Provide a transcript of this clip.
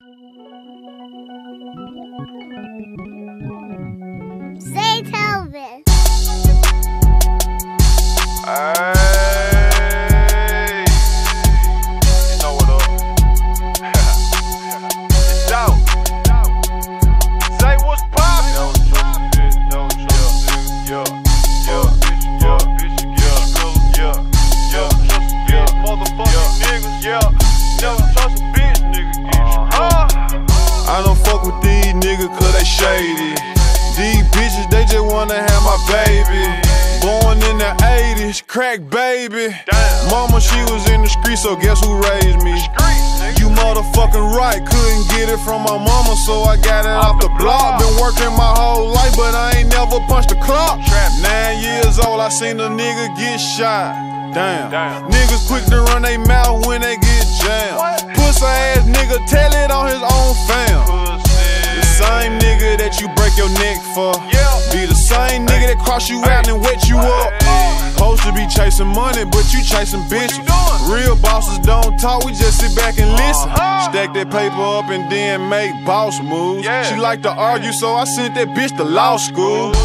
Say Telvin. Hey, you know what up? It's out. Say what's poppin'? No trust, no trust, motherfucking niggas, never trust a bitch, nigga. I don't fuck with these niggas 'cause they shady. These bitches, they just wanna have my baby. Born in the 80s, crack baby. Damn. Mama, she was in the street, so guess who raised me? You motherfucking right, couldn't get it from my mama, so I got it off the block. Been working my whole life, but I ain't never punched a clock. 9 years old, I seen a nigga get shot. Damn. Niggas quick to run they mouth when they get jammed. Pussy ass nigga, tell it on his own fam. The same nigga that you break your neck for, be the same nigga that cross you out and wet you up. Supposed to be chasing money, but you chasing bitches. Real bosses don't talk, we just sit back and listen. Stack that paper up and then make boss moves. She like to argue, so I sent that bitch to law school.